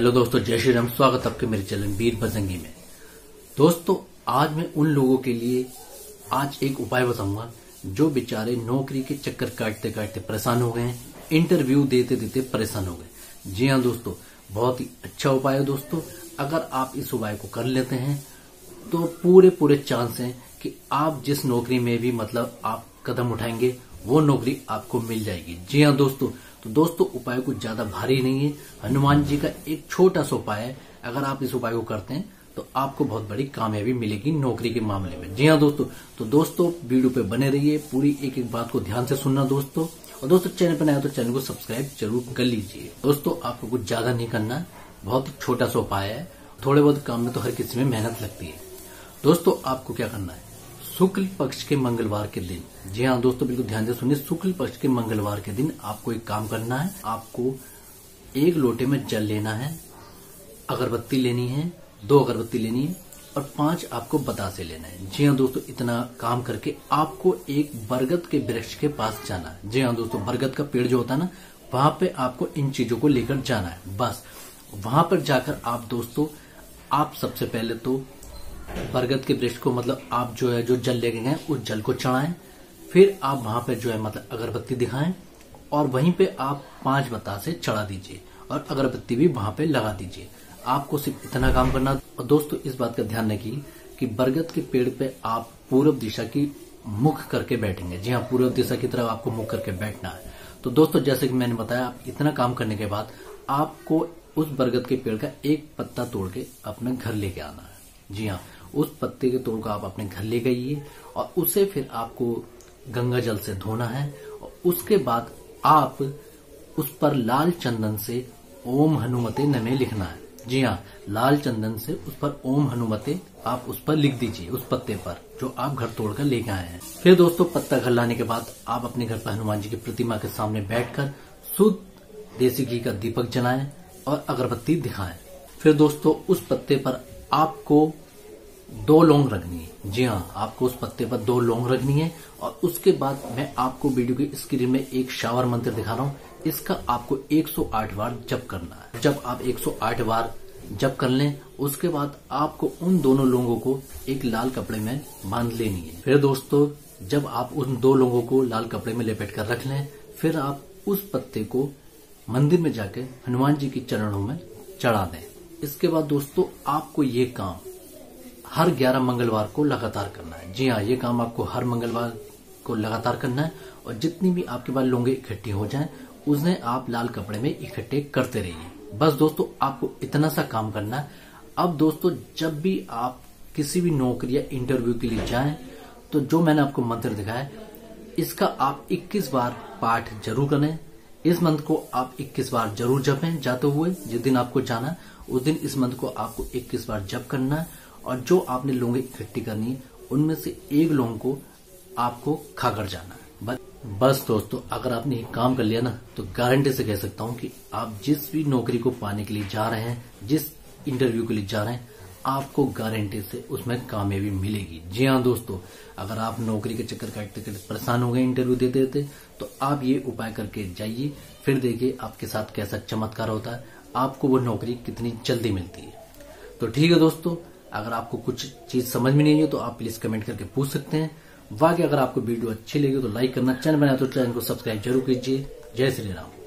Hello दोस्तों, जय श्री राम। स्वागत आपके मेरे चैनल वीर बजरंगी में। दोस्तों, आज मैं उन लोगों के लिए आज एक उपाय बताऊंगा जो बेचारे नौकरी के चक्कर काटते काटते परेशान हो गए हैं, इंटरव्यू देते देते परेशान हो गए। जी हाँ दोस्तों, बहुत ही अच्छा उपाय है दोस्तों। अगर आप इस उपाय को कर लेते हैं तो पूरे चांस हैं कि आप जिस नौकरी में भी आप कदम उठाएंगे वो नौकरी आपको मिल जाएगी। जी हाँ दोस्तों, तो दोस्तों उपाय कुछ ज्यादा भारी नहीं है। हनुमान जी का एक छोटा सा उपाय है। अगर आप इस उपाय को करते हैं तो आपको बहुत बड़ी कामयाबी मिलेगी नौकरी के मामले में। जी हाँ दोस्तों, तो दोस्तों वीडियो पे बने रहिए, पूरी एक एक बात को ध्यान से सुनना दोस्तों। और दोस्तों चैनल पर नया तो चैनल को सब्सक्राइब जरूर कर लीजिए। दोस्तों आपको कुछ ज्यादा नहीं करना है, बहुत ही छोटा सा उपाय है। थोड़े बहुत काम में तो हर किसी में मेहनत लगती है। दोस्तों आपको क्या करना है, शुक्ल पक्ष के मंगलवार के दिन, जी हाँ दोस्तों बिल्कुल ध्यान से सुनिए, शुक्ल पक्ष के मंगलवार के दिन आपको एक काम करना है। आपको एक लोटे में जल लेना है, अगरबत्ती लेनी है, 2 अगरबत्ती लेनी है और 5 आपको बतासे लेना है। जी हाँ दोस्तों, इतना काम करके आपको एक बरगद के वृक्ष के पास जाना है। जी हाँ दोस्तों, बरगद का पेड़ जो होता है ना, वहां पे आपको इन चीजों को लेकर जाना है। बस वहां पर जाकर आप दोस्तों, आप सबसे पहले तो बरगद के वृक्ष को आप जो जल लेके गए उस जल को चढ़ाएं। फिर आप वहां पे अगरबत्ती दिखाएं और वहीं पे आप 5 बतासे चढ़ा दीजिए और अगरबत्ती भी वहां पे लगा दीजिए। आपको सिर्फ इतना काम करना। और दोस्तों इस बात का ध्यान रखिए कि बरगद के पेड़ पे आप पूर्व दिशा की मुख करके बैठेंगे। जी हाँ, पूर्व दिशा की तरफ आपको मुख करके बैठना है। तो दोस्तों जैसे कि मैंने बताया, आप इतना काम करने के बाद आपको उस बरगद के पेड़ का एक पत्ता तोड़ के अपने घर लेके आना है। जी हाँ, उस पत्ते के तोड़ को आप अपने घर ले गइए और उसे फिर आपको गंगा जल से धोना है। और उसके बाद आप उस पर लाल चंदन से ओम हनुमते नमः लिखना है। जी हाँ, लाल चंदन से उस पर ओम हनुमते आप उस पर लिख दीजिए, उस पत्ते पर जो आप घर तोड़कर लेके आए हैं। फिर दोस्तों पत्ता घर लाने के बाद आप अपने घर पर हनुमान जी की प्रतिमा के सामने बैठकर शुद्ध देसी घी का दीपक जलाएं और अगरबत्ती दिखाएं। फिर दोस्तों उस पत्ते पर आपको 2 लौंग रखनी है। जी हाँ, आपको उस पत्ते पर 2 लौंग रखनी है। और उसके बाद मैं आपको वीडियो की स्क्रीन में एक शावर मंत्र दिखा रहा हूँ, इसका आपको 108 बार जप करना है। जब आप 108 बार जप कर लें उसके बाद आपको उन दोनों लौंगों को एक लाल कपड़े में बांध लेनी है। फिर दोस्तों जब आप उन 2 लौंगों को लाल कपड़े में लपेट कर रख लें, फिर आप उस पत्ते को मंदिर में जाके हनुमान जी के चरणों में चढ़ा दें। इसके बाद दोस्तों आपको ये काम हर 11 मंगलवार को लगातार करना है। जी हाँ, ये काम आपको हर मंगलवार को लगातार करना है। और जितनी भी आपके पास लौंगे इकट्ठी हो जाएं उन्हें आप लाल कपड़े में इकट्ठे करते रहिए। बस दोस्तों आपको इतना सा काम करना है। अब दोस्तों जब भी आप किसी भी नौकरी या इंटरव्यू के लिए जाएं तो जो मैंने आपको मंत्र दिखाया इसका आप 21 बार पाठ जरूर करें। इस मंत्र को आप 21 बार जरूर जपें। जाते हुए जिस दिन आपको जाना उस दिन इस मंत्र को आपको 21 बार जप करना है। और जो आपने लौंगे इकट्ठी करनी है उनमें से एक लौंग को आपको खाकर जाना है। बस दोस्तों अगर आपने ये काम कर लिया ना तो गारंटी से कह सकता हूँ कि आप जिस भी नौकरी को पाने के लिए जा रहे हैं, जिस इंटरव्यू के लिए जा रहे हैं, आपको गारंटी से उसमें कामयाबी मिलेगी। जी हाँ दोस्तों, अगर आप नौकरी के चक्कर काटते काटते परेशान हो गए इंटरव्यू देते देते तो आप ये उपाय करके जाइए। फिर देखिए आपके साथ कैसा चमत्कार होता है, आपको वो नौकरी कितनी जल्दी मिलती है। तो ठीक है दोस्तों, अगर आपको कुछ चीज समझ में नहीं है तो आप प्लीज कमेंट करके पूछ सकते हैं। बाकी अगर आपको वीडियो अच्छी लगी तो लाइक करना, चैनल बनाए तो चैनल को सब्सक्राइब जरूर कीजिए। जय श्री राम।